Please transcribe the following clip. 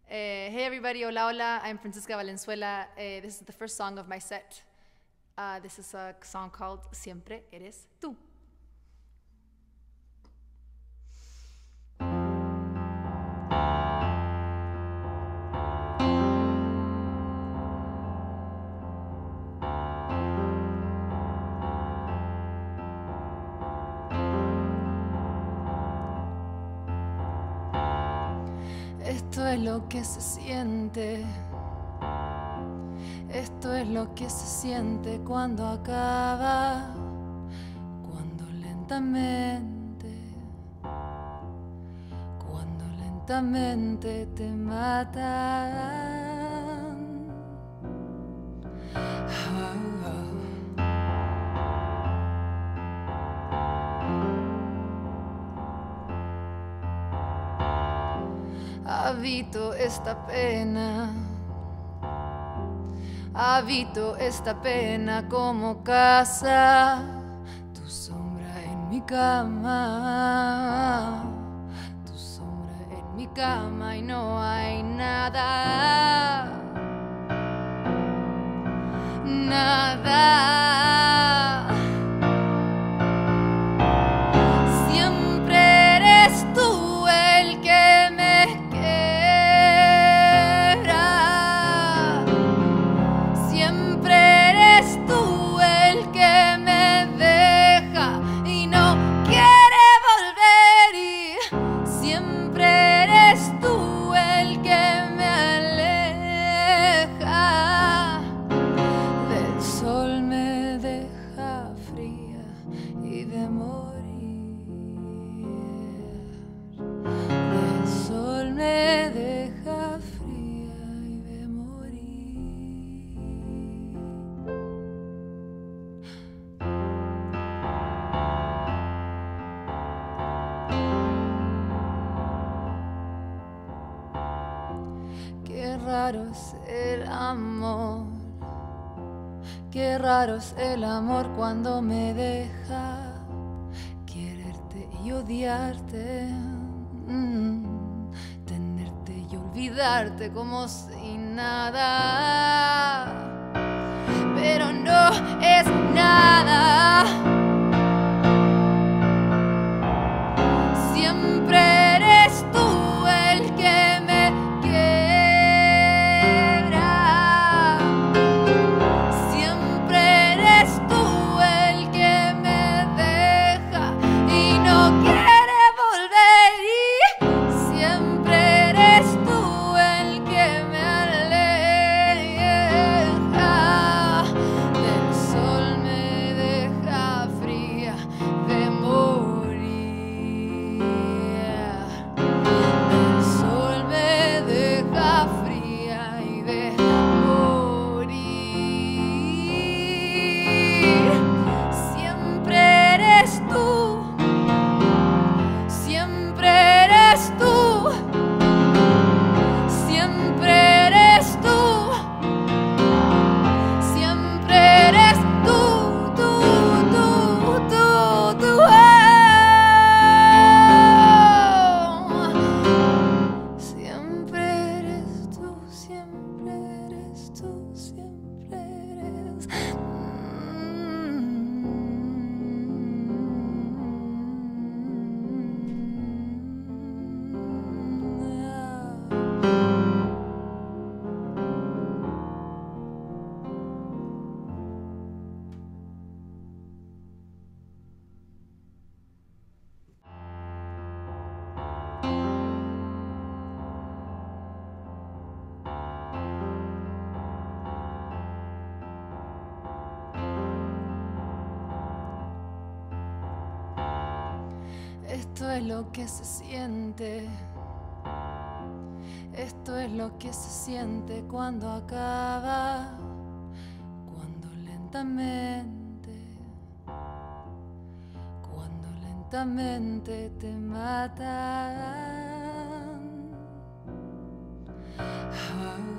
Hey everybody, hola hola, I'm Francisca Valenzuela. This is the first song of my set. This is a song called Siempre Eres Tú. Esto es lo que se siente. Esto es lo que se siente cuando acaba, cuando lentamente te matan. Habito esta pena como casa, tu sombra en mi cama, tu sombra en mi cama y no hay nada, nada. Siempre eres tú el que me Qué raro es el amor, qué raro es el amor cuando me deja quererte y odiarte, tenerte y olvidarte como si nada, pero no es nada. Siempre eres tú el que me Esto es lo que se siente. Esto es lo que se siente cuando acaba, cuando lentamente te matan.